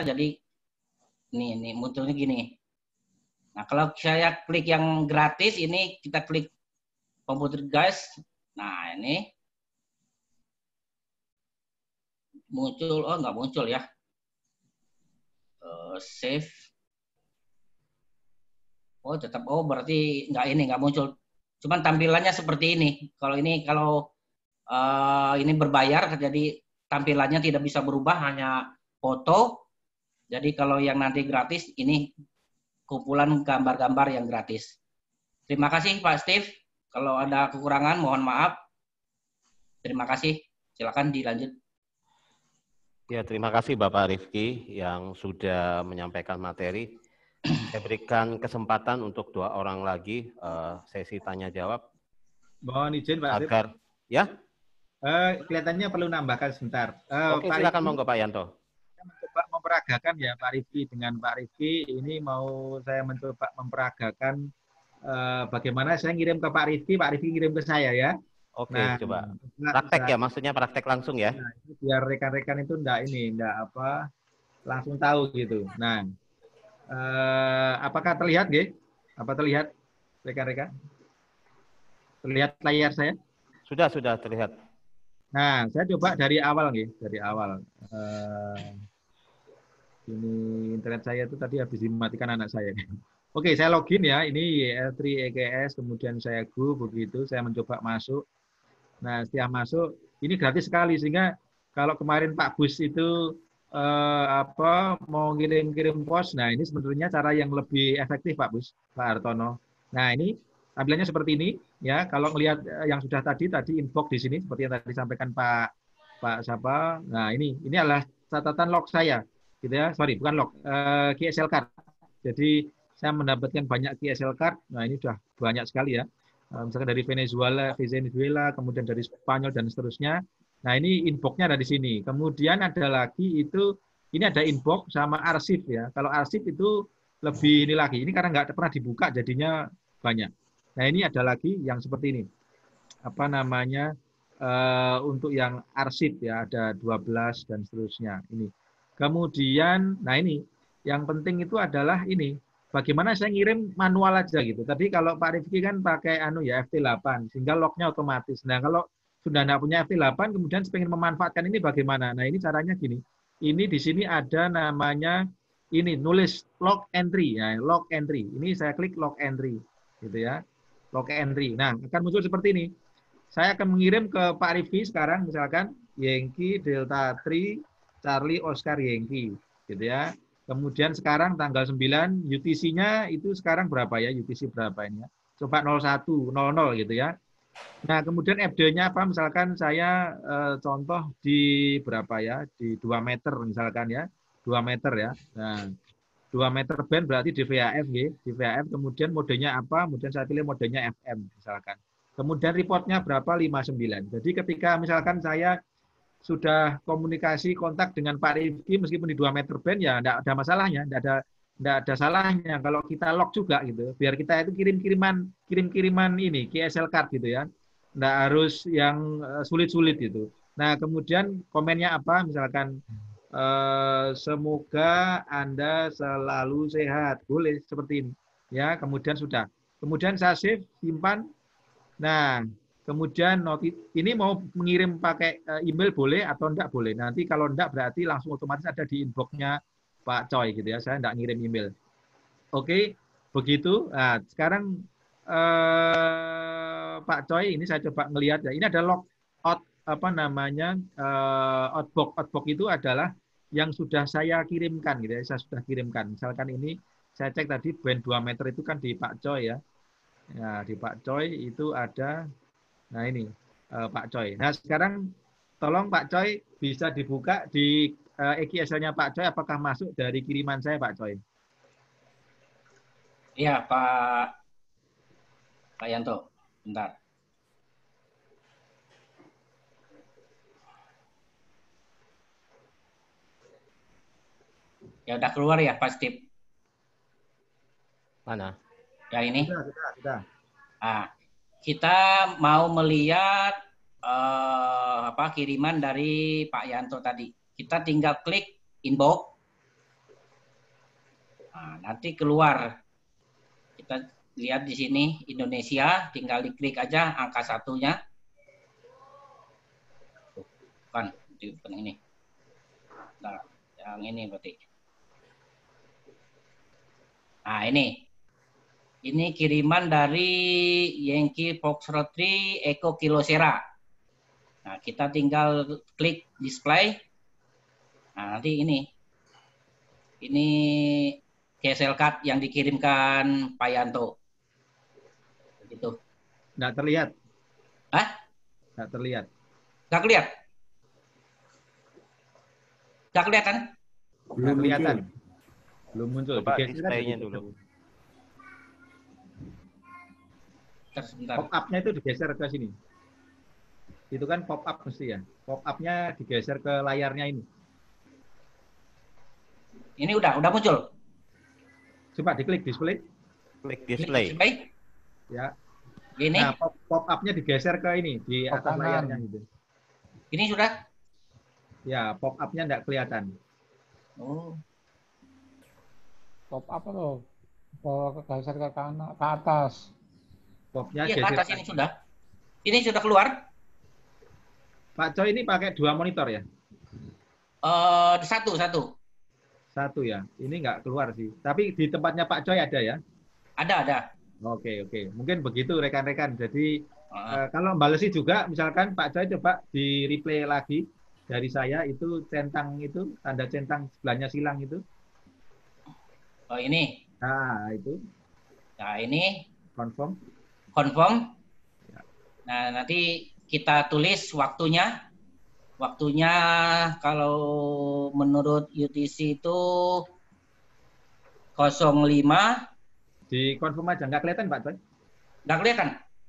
jadi ini munculnya gini. Nah, kalau saya klik yang gratis, ini kita klik komputer guys. Nah, ini muncul, oh nggak muncul ya. Save. Oh tetap, oh berarti nggak muncul. Cuman tampilannya seperti ini. Kalau ini berbayar, jadi tampilannya tidak bisa berubah, hanya foto. Jadi kalau yang nanti gratis, ini kumpulan gambar-gambar yang gratis. Terima kasih Pak Steve. Kalau ada kekurangan, mohon maaf. Terima kasih. Silakan dilanjut. Ya, terima kasih Bapak Rifki yang sudah menyampaikan materi. Saya berikan kesempatan untuk 2 orang lagi sesi tanya jawab. Mohon izin Pak Steve. Agar, ya? Kelihatannya perlu nambahkan sebentar. Oke, Pak silakan Rifki, monggo Pak Yanto. saya mencoba memperagakan ya Pak Rifki dengan Pak Rifki. Ini mau saya mencoba memperagakan bagaimana saya ngirim ke Pak Rifki ngirim ke saya ya. Oke, Nah, coba. Praktek ya, maksudnya praktek langsung ya? Nah, biar rekan-rekan itu enggak langsung tahu gitu. Nah, apakah terlihat, G? Apa terlihat, rekan-rekan? Terlihat layar saya? Sudah terlihat. Nah, saya coba dari awal, G. Dari awal. Ini internet saya itu tadi habis dimatikan anak saya. Oke, saya login ya. Ini YL3 EKS, kemudian saya go, begitu. Saya mencoba masuk. Nah, setelah masuk, ini gratis sekali. Sehingga kalau kemarin Pak Bus itu mau kirim pos, nah ini sebetulnya cara yang lebih efektif Pak Bus, Pak Hartono. Nah ini tampilannya seperti ini ya. Kalau melihat yang sudah tadi inbox di sini seperti yang tadi disampaikan Pak siapa. Nah ini adalah catatan log saya, gitu ya. Sorry, bukan log, QSL card. Jadi saya mendapatkan banyak QSL card. Nah ini sudah banyak sekali ya. Misalkan dari Venezuela, kemudian dari Spanyol dan seterusnya. Nah, ini inbox-nya ada di sini. Kemudian ada lagi ini ada inbox sama arsip ya. Kalau arsip itu lebih ini lagi. Ini karena nggak pernah dibuka jadinya banyak. Nah, ini ada lagi yang seperti ini. Apa namanya? Untuk yang arsip ya, ada 12 dan seterusnya. Ini. Kemudian, nah ini. Yang penting itu adalah ini. Bagaimana saya ngirim manual aja gitu. Tadi kalau Pak Rifki kan pakai FT8, sehingga lognya otomatis. Nah, kalau sudah tidak punya FT8, kemudian pengen memanfaatkan ini bagaimana? Nah, ini caranya gini. Ini di sini ada namanya ini nulis log entry ya, log entry. Ini saya klik log entry gitu ya. Log entry. Nah, akan muncul seperti ini. Saya akan mengirim ke Pak Rifki sekarang misalkan Yankee Delta 3 Charlie Oscar Yankee gitu ya. Kemudian sekarang tanggal 9 UTC-nya itu sekarang berapa ya? UTC berapa ini ya? Coba 0100 gitu ya. Nah, kemudian FD-nya apa? Misalkan saya contoh di berapa ya? Di 2 meter misalkan ya. 2 meter ya. Nah, 2 meter band berarti di VHF ya. Di VHF kemudian modenya apa? Kemudian saya pilih modenya FM misalkan. Kemudian reportnya berapa? 59. Jadi ketika misalkan saya sudah komunikasi kontak dengan Pak Rifki meskipun di 2 meter band ya enggak ada masalahnya, enggak ada salahnya kalau kita log juga gitu. Biar kita itu kirim-kiriman ini QSL card gitu ya. Enggak harus yang sulit-sulit gitu. Nah, kemudian komennya apa? Misalkan semoga Anda selalu sehat. Boleh seperti ini. Ya, kemudian sudah. Kemudian saya save, simpan. Nah, kemudian ini mau mengirim pakai email boleh atau enggak boleh. Nanti kalau enggak berarti langsung otomatis ada di inbox-nya Pak Choi gitu ya. Saya enggak ngirim email. Oke, begitu. Nah, sekarang Pak Choi ini saya coba ngelihat ya. Ini ada log out apa namanya outbox. Outbox itu adalah yang sudah saya kirimkan gitu ya. Saya sudah kirimkan. Misalkan ini saya cek tadi band 2 meter itu kan di Pak Choi ya. Ya, di Pak Choi itu ada. Nah ini Pak Choi. Nah sekarang tolong Pak Choi bisa dibuka di EQSL-nya Pak Choi apakah masuk dari kiriman saya Pak Choi? Iya Pak Yanto, bentar. Ya udah keluar ya Pak Steve. Mana? Ya ini. Sudah. Nah, kita mau melihat kiriman dari Pak Yanto tadi. Kita tinggal klik inbox. Nah, nanti keluar. Kita lihat di sini Indonesia, tinggal diklik aja angka satunya. Bukan ini. Nah, yang ini berarti. Nah, ini kiriman dari Yankee Foxtrot 3 Echo Kilo Sierra. Nah, kita tinggal klik display. Nah, nanti ini GSL card yang dikirimkan Pak Yanto. Begitu. Nggak terlihat. Hah? Nggak terlihat. Nggak kelihatan? Nggak kelihatan? Belum kelihatan. Belum muncul. Coba display-nya dulu. Sebentar. Pop-up-nya itu digeser ke sini. Itu kan pop-up mesti ya. Pop-up-nya digeser ke layarnya ini. Ini udah muncul. Coba diklik display. Klik display. Ya. Ini. Nah, pop-up-nya digeser ke ini di atas layarnya gitu. Ini sudah? Ya, pop-up-nya enggak kelihatan. Oh. Pop-up loh. Geser ke kanan, ke atas. Pop-nya Iya, ke geser. atas ini sudah. Ini sudah keluar? Pak Coy ini pakai 2 monitor ya? Satu. Satu ya. Ini enggak keluar sih. Tapi di tempatnya Pak Coy ada ya? Ada. Oke. Mungkin begitu rekan-rekan. Jadi kalau balesi juga, misalkan Pak Coy coba di replay lagi dari saya itu centang itu, tanda centang sebelahnya silang itu. Oh, ini. Nah, itu. Nah, ini. Confirm. Ya. Nah, nanti kita tulis waktunya. Waktunya kalau menurut UTC itu 05. Di confirm aja, nggak kelihatan Pak Coy? Nggak kelihatan?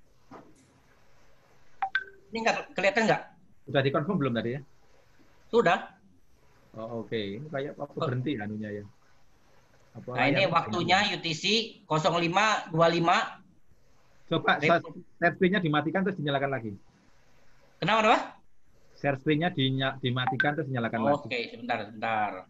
Ini nggak kelihatan nggak? Sudah di confirm belum tadi ya? Sudah. Oh, oke. Ini kayak waktu berhenti anunya ya. Apa Nah, ini waktunya UTC 05.25. Coba share screen-nya dimatikan terus dinyalakan lagi. Kenapa? Share screen-nya dimatikan terus dinyalakan lagi. Oke, sebentar.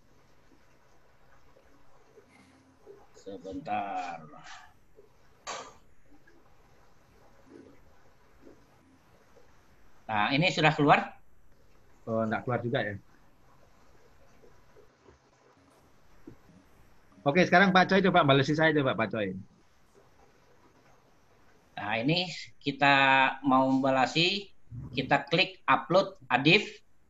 Nah, ini sudah keluar? Oh, enggak keluar juga ya. Oke, sekarang Pak Coy coba balesi saya coba Pak Coy. Nah, ini kita mau membalasi, kita klik upload ADIF.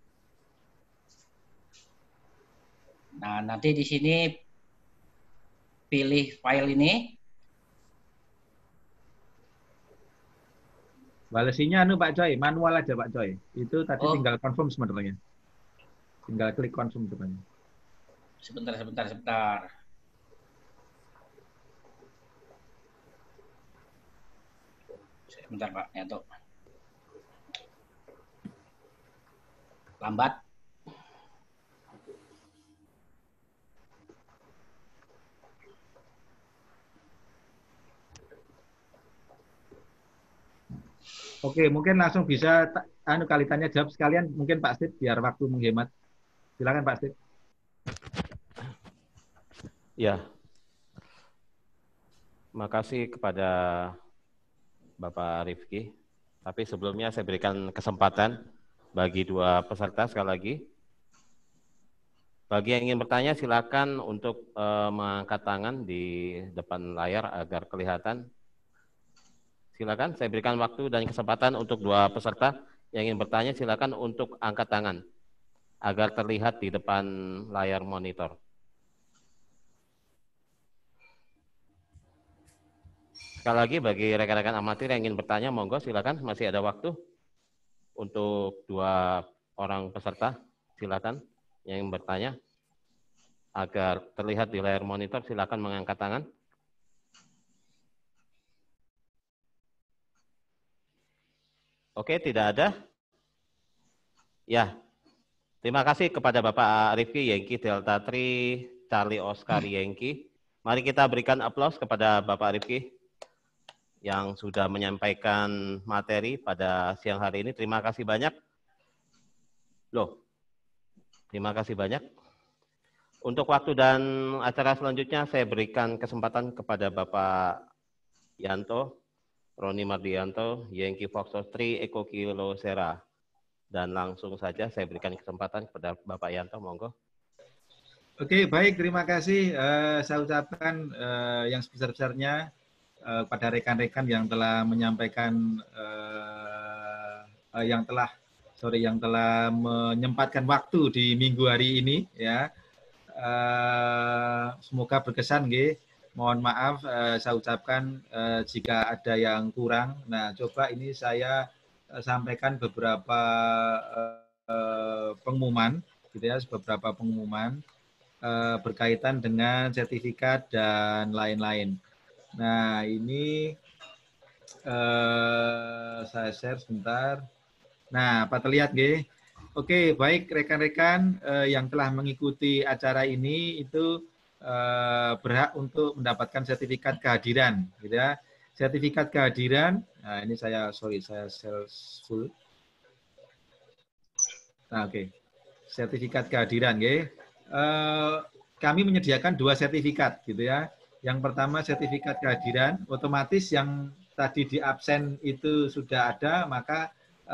Nah, nanti di sini pilih file ini. Balesinya Pak Coy, manual aja Pak Coy. Itu tadi Oh. tinggal confirm sebenarnya. Tinggal klik confirm sebenarnya. Sebentar. Sebentar Pak Yanto. Lambat. Oke, mungkin langsung bisa kali tanya jawab sekalian mungkin Pak Steve biar waktu menghemat. Silakan Pak Steve. Ya. Makasih kepada Bapak Rifki. Tapi sebelumnya saya berikan kesempatan bagi dua peserta sekali lagi. Bagi yang ingin bertanya silakan untuk mengangkat tangan di depan layar agar kelihatan. Silakan, saya berikan waktu dan kesempatan untuk dua peserta yang ingin bertanya, silakan untuk angkat tangan agar terlihat di depan layar monitor. Sekali lagi bagi rekan-rekan amatir yang ingin bertanya, monggo silakan, masih ada waktu untuk dua orang peserta, silakan yang ingin bertanya agar terlihat di layar monitor, silakan mengangkat tangan. Oke, tidak ada? Ya, terima kasih kepada Bapak Rifki Yankee Delta Tri Charlie Oscar Yankee. Mari kita berikan aplaus kepada Bapak Rifki yang sudah menyampaikan materi pada siang hari ini. Terima kasih banyak. Terima kasih banyak. Untuk waktu dan acara selanjutnya saya berikan kesempatan kepada Bapak Yanto, Roni Mardianto, Yankee Foxtrot 3, Eko Kilo Sera. Dan langsung saja saya berikan kesempatan kepada Bapak Yanto, monggo. Oke, baik, terima kasih. Saya ucapkan yang sebesar-besarnya kepada rekan-rekan yang telah menyampaikan, yang telah menyempatkan waktu di minggu hari ini, ya. Semoga berkesan, nggih. Mohon maaf, saya ucapkan jika ada yang kurang. Nah, coba ini saya sampaikan beberapa pengumuman, gitu ya, beberapa pengumuman berkaitan dengan sertifikat dan lain-lain. Nah, ini saya share sebentar. Nah, Pak terlihat, nggih. Oke, baik rekan-rekan yang telah mengikuti acara ini itu berhak untuk mendapatkan sertifikat kehadiran, gitu ya. Sertifikat kehadiran. Nah, ini saya share full. Nah, oke. Sertifikat kehadiran, nggih. Kami menyediakan 2 sertifikat, gitu ya. Yang pertama sertifikat kehadiran, otomatis yang tadi di absen itu sudah ada, maka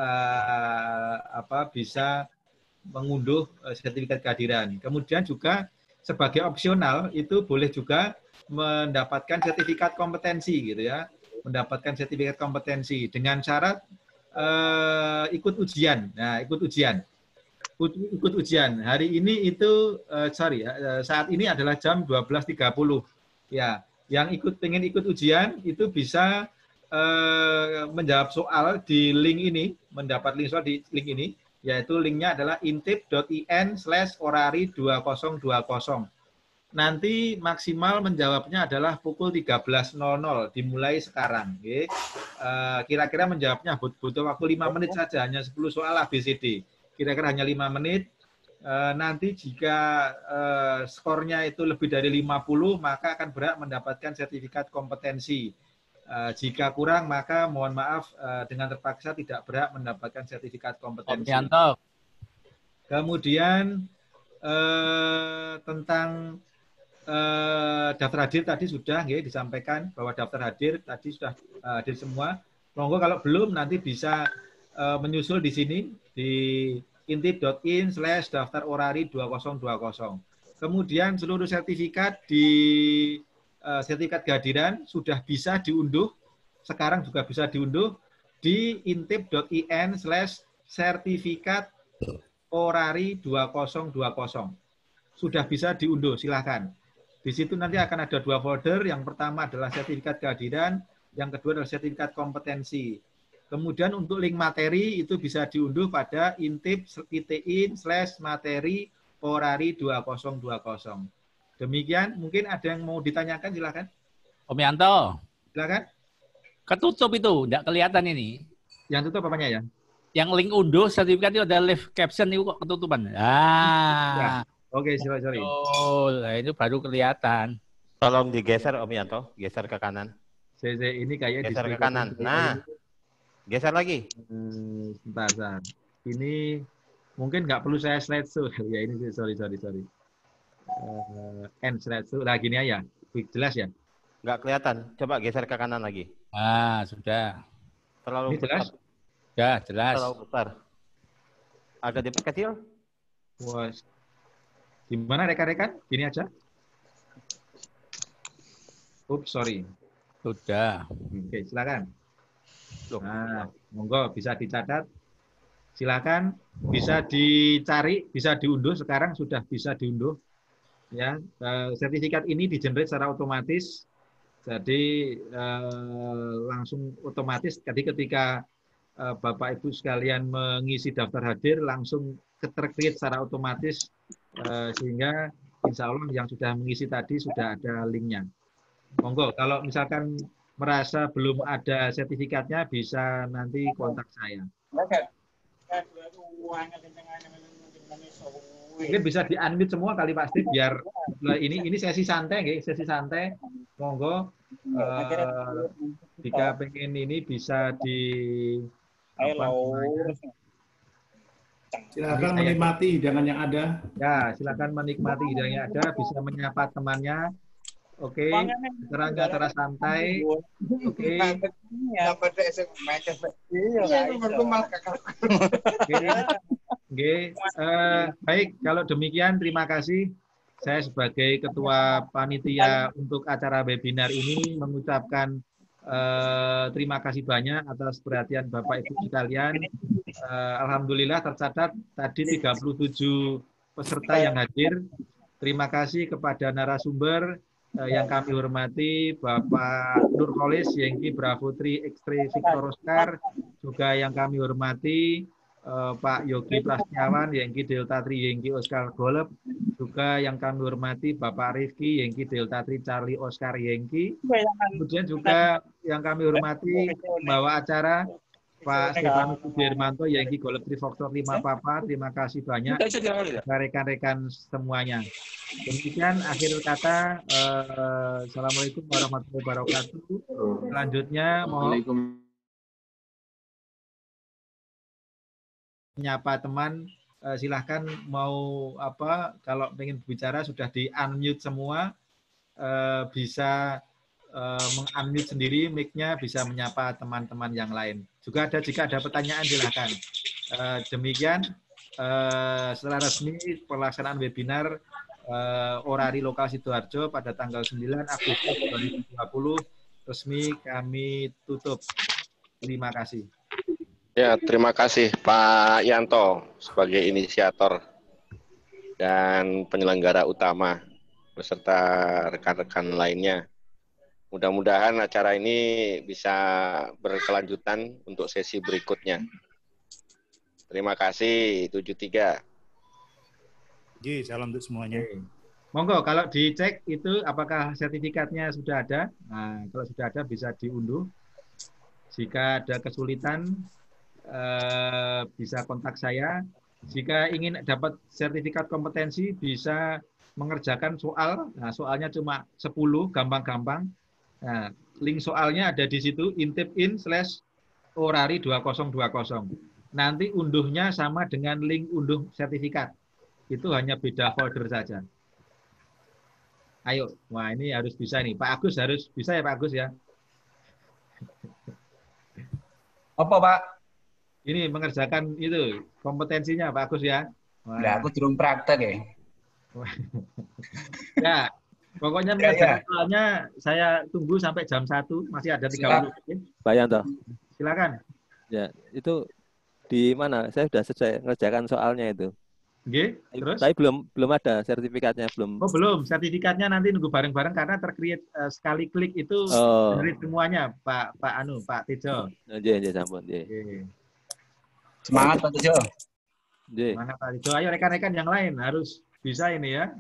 bisa mengunduh sertifikat kehadiran. Kemudian juga sebagai opsional itu boleh juga mendapatkan sertifikat kompetensi, gitu ya. Mendapatkan sertifikat kompetensi dengan syarat ikut ujian. Nah, ikut ujian. Hari ini itu saat ini adalah jam 12.30. Ya, yang pengen ikut ujian itu bisa menjawab soal di link ini, mendapat link soal di link ini, yaitu linknya adalah intip.in/orari2020. Nanti maksimal menjawabnya adalah pukul 13.00, dimulai sekarang. Kira-kira menjawabnya butuh waktu 5 menit saja, hanya 10 soal ABCD. Kira-kira hanya 5 menit. Nanti jika skornya itu lebih dari 50, maka akan berhak mendapatkan sertifikat kompetensi. Jika kurang, maka mohon maaf, dengan terpaksa tidak berhak mendapatkan sertifikat kompetensi. Kemudian tentang daftar hadir tadi sudah disampaikan bahwa daftar hadir tadi sudah hadir semua. Monggo kalau belum nanti bisa menyusul di sini di intip.in/daftarorari2020. Kemudian seluruh sertifikat sertifikat kehadiran sudah bisa diunduh, sekarang juga bisa diunduh di intip.in/sertifikat-orari2020. Sudah bisa diunduh, silahkan. Di situ nanti akan ada 2 folder, yang pertama adalah sertifikat kehadiran, yang kedua adalah sertifikat kompetensi. Kemudian untuk link materi itu bisa diunduh pada intip.in/materi-orari2020. Demikian, mungkin ada yang mau ditanyakan, silakan. Om Yanto. Silakan. Ketutup itu, tidak kelihatan ini. Yang tutup apanya ya? Yang link unduh sertifikat itu ada live caption itu kok ketutupan. Ya. Oke, sorry. Oh, itu baru kelihatan. Tolong digeser Om Yanto, geser ke kanan. Ini kayak geser ke kanan. Nah, geser lagi. Sebentar. Ini mungkin nggak perlu saya slideshow. Ya ini sorry. End slideshow. Nah gini aja, jelas ya? Nggak kelihatan. Coba geser ke kanan lagi. Sudah. Terlalu ini jelas? Ya, jelas. Terlalu besar. Agak diperkecil. Wah. Gimana rekan-rekan? Gini aja. Oops, sorry. Sudah. Oke, silakan. Nah, monggo bisa dicatat. Silakan, bisa dicari, bisa diunduh. Sekarang sudah bisa diunduh. Ya, sertifikat ini di-generate secara otomatis. Jadi langsung otomatis. Jadi ketika Bapak Ibu sekalian mengisi daftar hadir, langsung ter-create secara otomatis sehingga insya Allah yang sudah mengisi tadi sudah ada linknya. Monggo, kalau misalkan merasa belum ada sertifikatnya bisa nanti kontak saya. Mungkin bisa di-unmute semua kali Pak Steve biar ini sesi santai, sesi santai. Monggo jika pengen ini bisa di Silakan menikmati hidangan yang ada. Ya, silakan menikmati hidangan yang ada, bisa menyapa temannya. Oke, acara santai. Oke. Oke. Baik, kalau demikian terima kasih. Saya sebagai ketua panitia untuk acara webinar ini mengucapkan terima kasih banyak atas perhatian Bapak Ibu sekalian. Alhamdulillah tercatat tadi 37 peserta yang hadir. Terima kasih kepada narasumber yang kami hormati Bapak Nurholis Yengki Bravotri X-Ray Victor Oscar, juga yang kami hormati Pak Yogi Prasetyawan Yengki Delta Tri Yengki Oscar Golep, juga yang kami hormati Bapak Rifki Yengki Delta Tri Charlie Oscar Yengki. Kemudian juga yang kami hormati pembawa acara Pak Stefanus Sudirmanto Yengki Golep Tri Foxtrot 5 Papa. Terima kasih banyak rekan-rekan semuanya. Demikian akhir kata. Assalamualaikum warahmatullahi wabarakatuh. Selanjutnya mohon menyapa teman, silahkan mau apa, kalau ingin berbicara sudah di unmute semua, bisa meng-unmute sendiri mic-nya, bisa menyapa teman-teman yang lain. Juga ada, jika ada pertanyaan silahkan. Demikian secara resmi pelaksanaan webinar Orari Lokal Sidoarjo pada tanggal 9 Agustus 2020 resmi kami tutup. Terima kasih. Ya, terima kasih Pak Yanto sebagai inisiator dan penyelenggara utama beserta rekan-rekan lainnya. Mudah-mudahan acara ini bisa berkelanjutan untuk sesi berikutnya. Terima kasih 73. Salam untuk semuanya. Monggo, kalau dicek itu apakah sertifikatnya sudah ada? Nah, kalau sudah ada bisa diunduh. Jika ada kesulitan, bisa kontak saya. Jika ingin dapat sertifikat kompetensi, bisa mengerjakan soal. Nah, soalnya cuma 10, gampang-gampang. Nah, link soalnya ada di situ, intipin/orari2020. Nanti unduhnya sama dengan link unduh sertifikat. Itu hanya beda folder saja. Ayo, wah ini harus bisa nih. Pak Agus harus bisa ya Pak Agus ya. Apa Pak? Ini mengerjakan itu kompetensinya Pak Agus ya. Wah. Nah, aku belum praktek ya. Ya, pokoknya mengerjakan soalnya saya tunggu sampai jam 1, masih ada 30 menit. Pak Yanto. Silakan. Ya, itu di mana? Saya sudah selesai mengerjakan soalnya itu. Oke, terus? Tapi belum ada sertifikatnya, belum. Oh, belum. Sertifikatnya nanti nunggu bareng-bareng karena tercreate sekali klik itu dari semuanya, Pak Tejo. Nggih, sampun, nggih. Semangat Pak Tejo. Nggih. Semangat Pak Tejo. Ayo rekan-rekan yang lain harus bisa ini ya.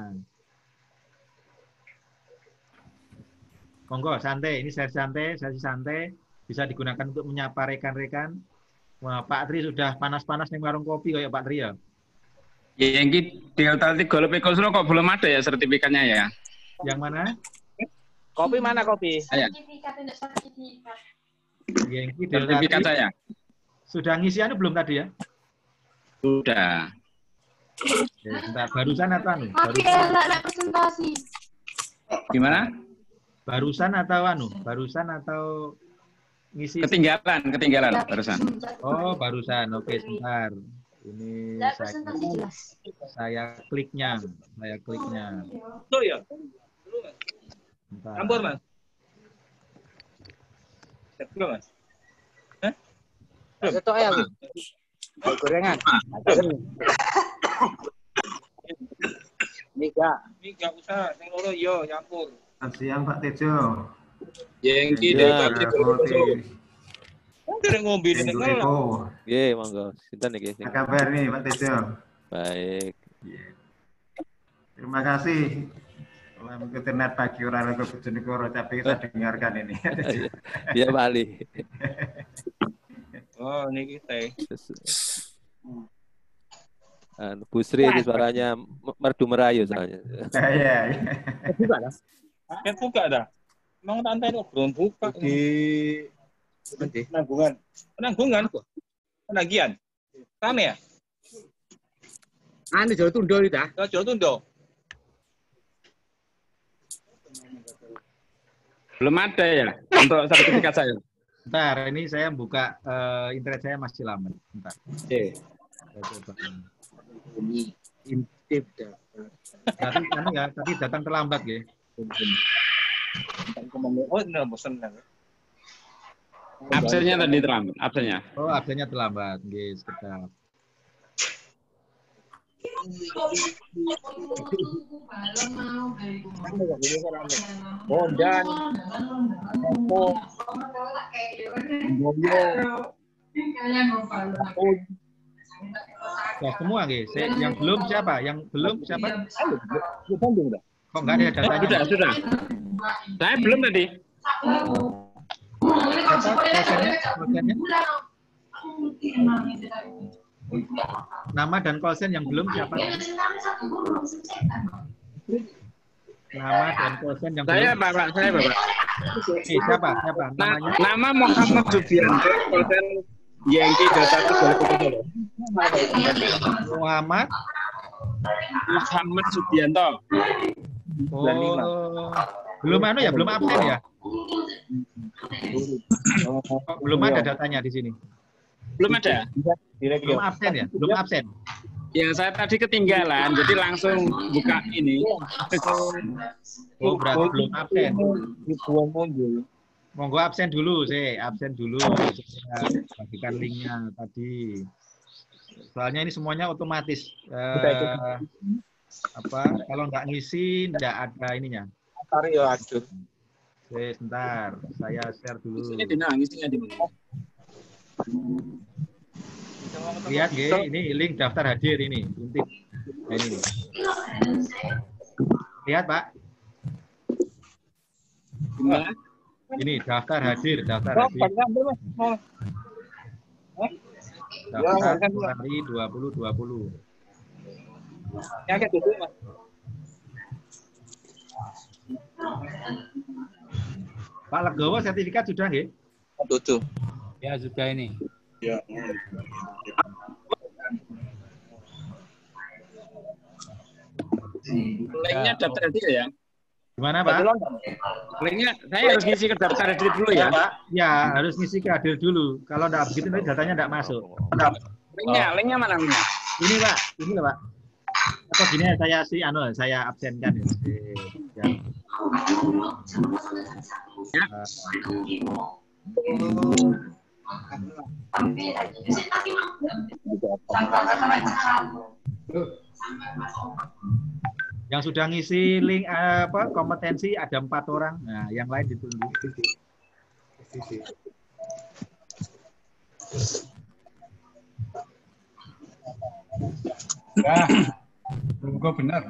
Monggo santai, ini sesi santai bisa digunakan untuk menyapa rekan-rekan. Wah, Pak Tri sudah panas-panas nih warung kopi kayak Pak Tri ya. Yengki Delta Tri Golep Ekolsro kok belum ada ya sertifikatnya ya? Yang mana? Kopi mana kopi? Sertifikat untuk sertifikat. Yengki Delta Sertifikat saya. Sudah ngisi belum tadi ya? Sudah. Bentar, barusan atau anu? Tapi enak presentasi. Gimana? Barusan atau anu? Barusan atau ngisi? Ketinggalan barusan. Oh, barusan. Oke, sebentar. Ini saya kliknya. Betul ya? Bentar. Campur Mas. Belum Mas. Satu ayam. Gorengan. Ini enggak usah, sing loro yo nyampur. Siang Pak Tejo. Yengki Delta Tri Golep. Dari ngombe ini kan. Nggih, monggo. Sinten iki? Apa kabar nih Pak Tejo? Baik. Terima kasih. Telah mengikuti net pagi orang Lago Bojonegoro, tapi kita dengarkan ini. Iya Pak Ali. Oh, ini kita. Bu Sri ini suaranya merdu merayu soalnya. Iya. Buka dah. Emang tante itu belum buka. Penanggungan. Penagihan. Rame ya? Anu Jawa Tunda itu dah. Jawa Tunda. Belum ada ya untuk sertifikat saya. Bentar, ini saya buka internet saya masih lambat. Bentar. Oke. Saya coba. Intip dah. Tadi datang terlambat ya. Oh, enggak bosan. Absennya tadi terlambat, absennya. Oh, absennya terlambat. Oke, sebentar. Bondan. Ya, semua nggih. Yang belum siapa? Yang belum siapa? Kok nggak ada datanya? Sudah. Saya belum tadi. Kosennya? Nama dan kosen yang belum siapa? Nama dan kosen yang saya, belum. Bapak. Saya, Bapak. Siapa? Namanya? Nama Muhammad Subianto, kosen Yengki Data Solo. Muhammad Subianto. Oh, belum ya, belum absen ya? Belum ada datanya di sini. Belum ada. Belum absen ya? Belum absen. Ya, saya tadi ketinggalan, jadi langsung buka ini. Oh, berarti belum absen. Monggo absen dulu, absen dulu. Saya bagikan linknya tadi. Soalnya ini semuanya otomatis. Kalau nggak ngisi, nggak ada ininya. Sebentar, saya share dulu. Lihat ya, ini link daftar hadir ini. Intip. Nah, ini. Lihat Pak. Ini daftar hadir. Daftar Februari 2020. Pak Legowo sertifikat sudah nggih? Betul. Ya sudah ini. Ya. Linknya daftar hadir ya? Gimana Pak? Linknya saya harus ngisi ke daftar hadir dulu ya? Pak? Ya harus ngisi ke hadir dulu. Kalau enggak begitu nanti datanya enggak masuk. Linknya mana linknya? Ini Pak, ini loh Pak. Atau gini saya absenkan ya. Yang sudah ngisi link kompetensi ada 4 orang. Nah, yang lain ditunggu. Ya, tunggu benar.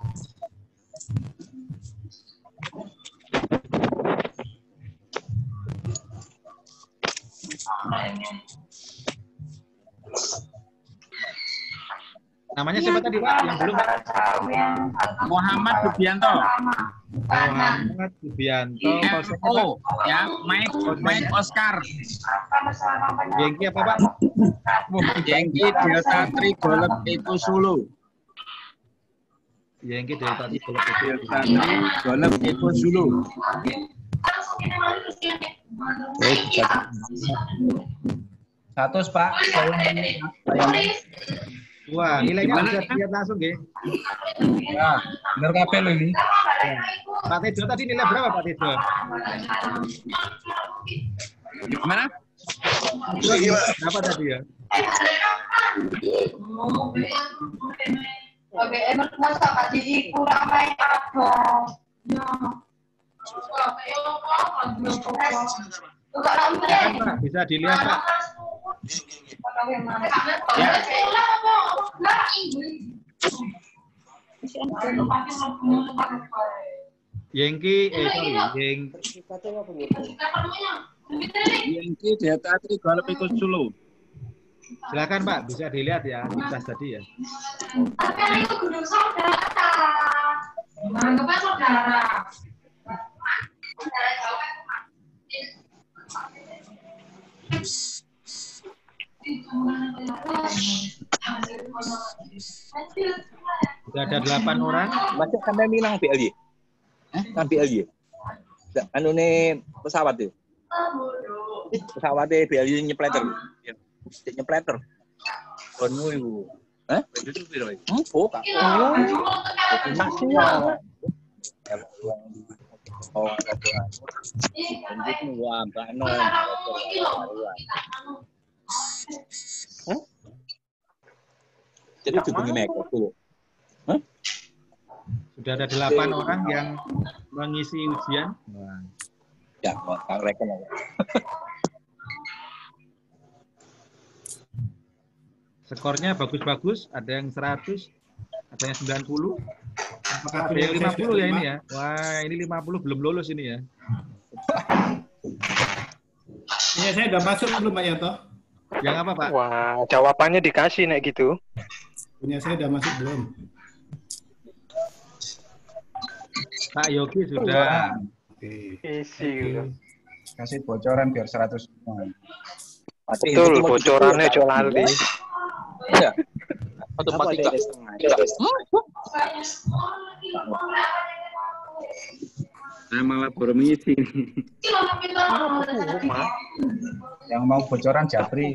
Namanya siapa tadi Pak? Yang belum? Muhammad Subianto. Muhammad Subianto. MO ya, Mike Oscar. Yengki apa Pak? Yengki Delta Trigolep Eko Solo. Yengki Delta Trigolep Eko Solo. Status Pak. Wah, nilainya bisa dilihat langsung nggih. Ya, benar kabeh lho ini. Pak Tejo tadi nilai berapa Pak Tejo? Gimana? Berapa tadi ya? Pak, bisa dilihat Pak. Ya. Yengki Delta Trigolep Eko Solo. Silakan Pak, bisa dilihat ya, bisa tadi ya. Tapi itu guru saudara. Anggapnya saudara. Ada 8 orang. Masih sampai Minang BLY. Kan BLY. Anu ne pesawat itu. Pesawatnya BLY nyepleter. Nyepleter. Konmu ibu. Hah? Itu piro iki? Oh, Kak. Oh, jadi hubungi Meko tuh. Sudah ada 8 orang yang mengisi ujian. Ya, Kang Reken. Skornya bagus-bagus, ada yang 100, ada yang 90. Ada yang 50 ya ini ya. Wah, ini 50 belum lulus ini ya. Iya, saya udah masuk belum Pak Yanto? Yang apa Pak? Wah, jawabannya dikasih nek gitu. Punya saya udah masuk belum? Pak Yogi sudah. Isi. Kasih bocoran biar 100. Betul, bocorannya jo lali. Iya. Matematika. Saya malah baru mengisi. Yang mau bocoran Japri.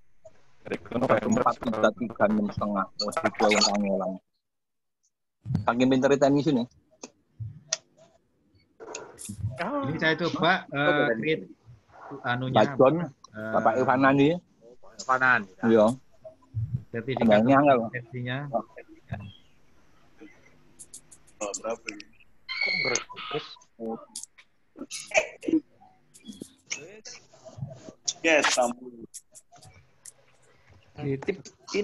Saking pinter teknis ini. Ini saya coba create anunya. Bacon, Bapak Irfanan ini. Irfanan. Iya. Sertifikat versinya. Yes, ampun. Ditipin.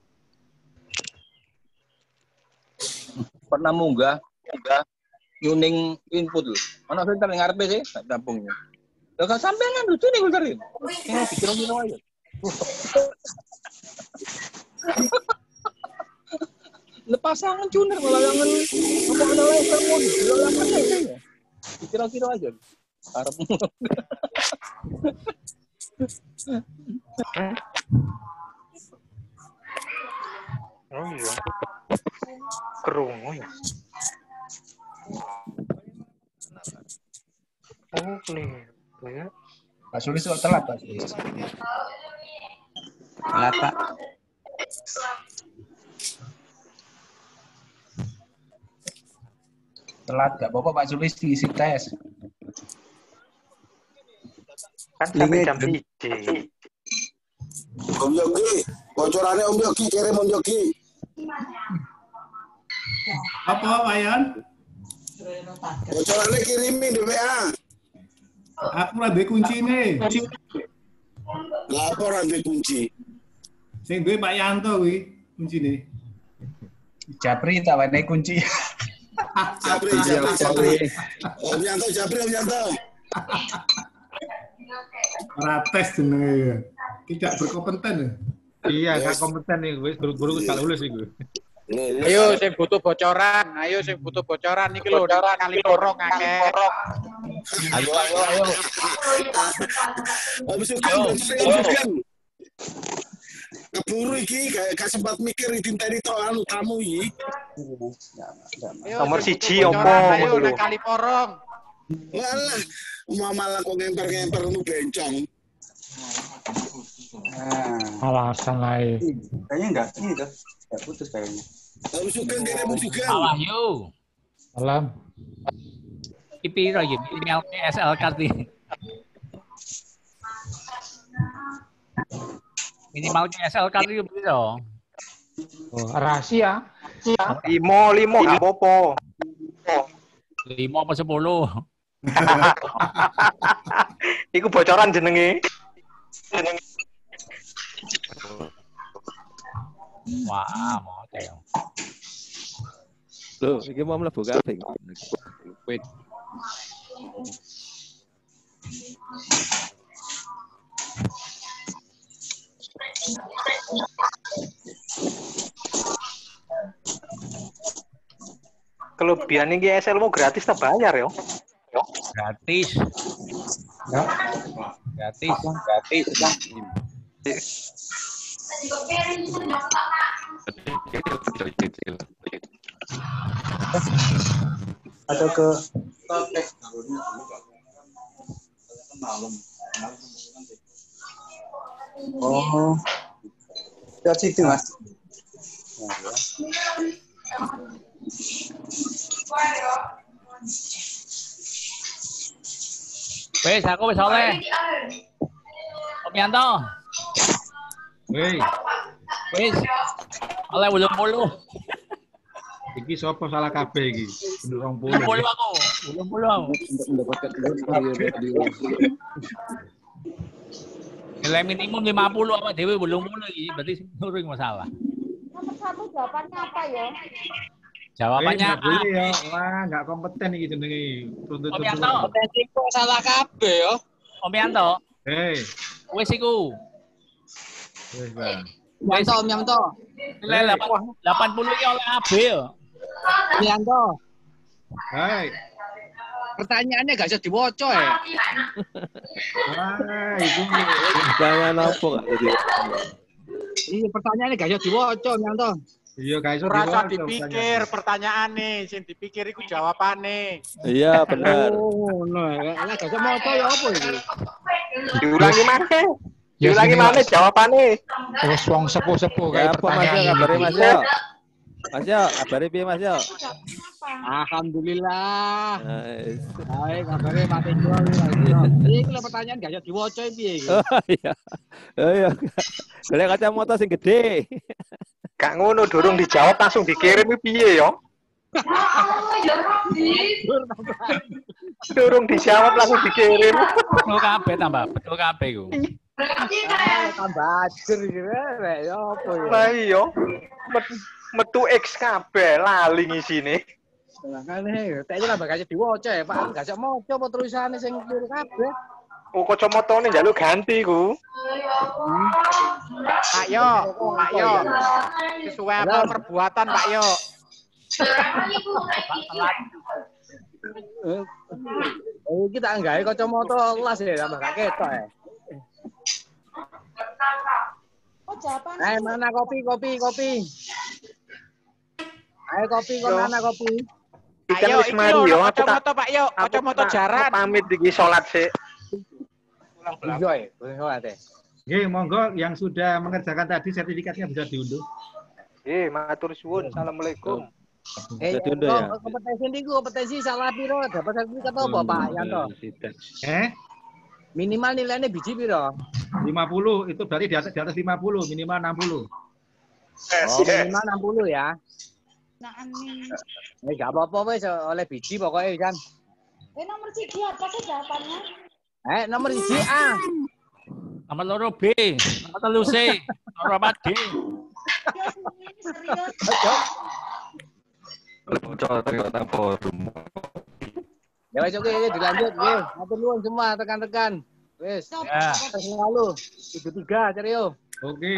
Pernah munggah yuning input lho. Ana filter ning ngarepe sih, tak tampung. Lah kan sampean lucu nih filter ini. Dikira-kira aja. Lepasangan tuner melayangan apa ada laser mode dilakukan aja. Kira-kira aja. Arepmu. Oh iya. Kerungu ya. Oh, clear. Pak Sulis kok telat Pak Sulis? Telat Pak. Telat gak apa-apa Pak Sulis diisi tes. Kan sampai jam 3. Om Yogi, bocorannya Om Yogi, kirim Om Yogi. Apa Pak Yan? Bocorannya kirimin di WA. Aku lagi kunci nih. Laporan di kunci. Sing duwe Pak Yanto kuwi kunci nih. Japri tak wae kunci. Japri. Om Yanto, Japri, Om Yanto. Rates jenenge ya. Tidak berkompeten ya. Iya, gak kompeten nih, wis guru-guru gak lulus iku. Ayo sing butuh bocoran, iki lho kali korong akeh. Ayo. Om Sugeng. Keburu iki gak sempat mikir ditinteni tok anu kamu iki. Nomor 1 opo? Ayo nek kali korong. Walah, malah kok ngemper-ngemper nu bencong. Alasan lain. Kayaknya enggak ini tuh. Enggak putus kayaknya. Om Sugeng kene Om Sugeng. Salah yo. Salam. Iki piro iki? SL card iki. Minimal SL card iki piro? Oh, rahasia. 5 gak apa-apa. 5 apa 10? Iku bocoran jenenge. Wah, model. Loh, iki mau mlebu kabeh. Wait. Kelebihan ini SL mau gratis tak bayar ya? Gratis. Ya. Gratis. Atau ke oh, lihat situ Mas. Wes, aku wis oleh. Om Yanto. Woi, Wes. Oleh 80. iki sapa salah kabeh iki? 20. 80 aku. 80 aku. Nilai minimum 50 apa dewe 80 iki berarti sing masalah. Nomor 1 jawabannya apa ya? Jawabannya nggak boleh ya. Wah, nggak kompeten iki jenenge. Tuntut. Om Yanto. Potensi kok salah kabeh ya. Om Yanto. Hei. Wes iku. Wes, Bang. Yanto, Om Yanto. Nilai 80 iki oleh AB ya. Om Yanto. Hai. Pertanyaannya gak bisa diwoco ya. Wah, itu jangan apa tadi. Iya, pertanyaannya gak bisa diwoco, Om Yanto. Iya, guys, Rasa dipikir pertanyaane, sing dipikir iku jawabane. Iya, benar. Oh, nah, lah gak bisa moco ya apa iki? Diulangi mana? Diulangi mana jawabannya? Wis wong sepuh-sepuh Ya kayak apa Mas Yo, kabare Mas Yo? Mas Yo, kabare piye Mas Yo? Alhamdulillah. Nice. Baik, kabare mati jual. Iki lho pertanyaan gak bisa diwoco piye iki? Oh iya. Oh iya. Golek kacamata sing gede. Gak ngono, durung dijawab langsung dikirim piye ya? Durung dijawab langsung dikirim. Betul kabeh tambah, betul kabeh iku. Tambah ajer iki rek ya apa ya? Lah iya. Metu X kabeh lali ngisine. Makane teknya lah bakal diwoco ya, Pak. Gak bisa moco apa tulisane sing keliru kabeh. Oh, kacamatane njaluk ganti ku. Pak Yo. Sesuai apa perbuatan Pak Yo? Iki tak nggawe kacamata las ya, tambah gak ketok ya. Oh, jawaban. Ayo mana kopi. Ayo kopi, mana kopi. Ayo, iki lho kacamata Pak Yo, kacamata jaran. Pamit iki salat sik. Iya, boleh salat ya. Nggih, monggo yang sudah mengerjakan tadi sertifikatnya bisa diunduh. Matur suwun. Assalamualaikum. Kompetensi salah piro dapat sertifikat apa Pak Yanto? Minimal nilainya biji piro? 50, itu berarti di atas 50, minimal 60. Oh, minimal 60 ya. Nah, amin. Gak apa-apa wis oleh biji pokoknya kan. Nomor 1 apa sih jawabannya? Nomor 1 A. Nomor 2 B, nomor 3 C, nomor 4 D. Serius. Ya wis oke dilanjut nggih. Matur nuwun semua rekan-rekan. Wis. Ya. Lalu 73 cerio. Oke.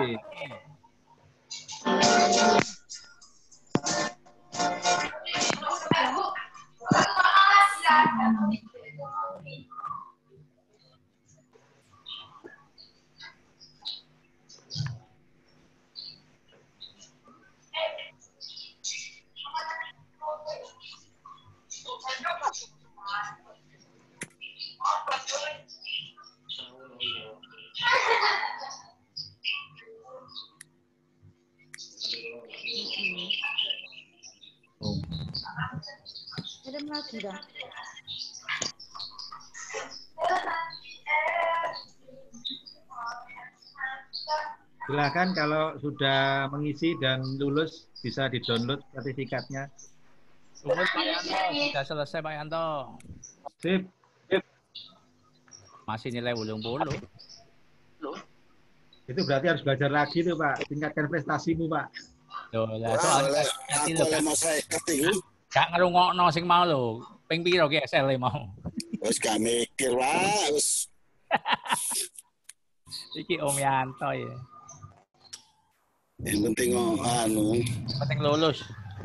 Kirim lagi dah. Silakan kalau sudah mengisi dan lulus bisa di-download sertifikatnya. Sudah Pak Yanto, sudah selesai Pak Yanto. Sip. Masih nilai 80. Itu berarti harus belajar lagi tuh Pak, tingkatkan prestasimu Pak. Loh, lah soalnya nanti lho kan. Gak ngerungokno sing mau lho. Ping piro ki SL mau. Wis gak mikir wae wis. Iki Om Yanto ya. Yang penting penting lulus.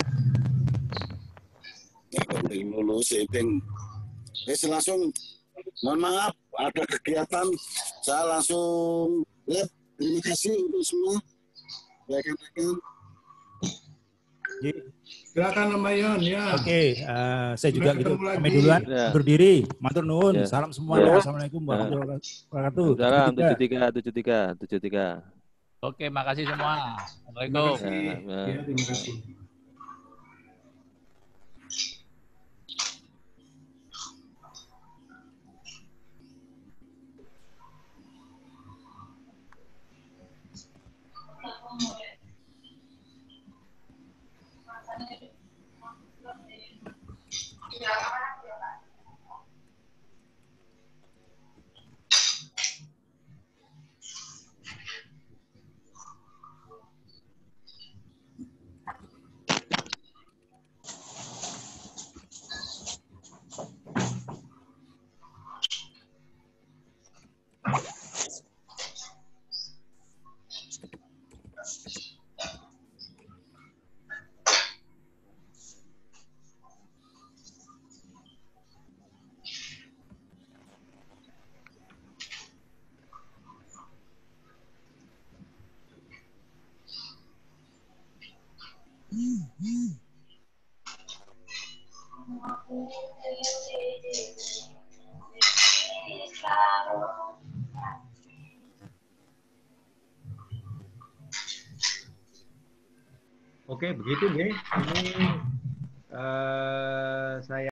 Yang penting lulus wis langsung mohon maaf ada kegiatan saya langsung terima kasih untuk semua rekan-rekan. Silakan Om Mayon ya. Oke, saya juga gitu. Ketemu Kami lagi. duluan Ya. berdiri. Matur nuwun. Ya. Salam semuanya. Ya. Assalamualaikum warahmatullahi wabarakatuh. Salam 73. 73. Oke, makasih semua. Assalamualaikum. Ya, terima kasih. Oke, begitu nggih. Ini saya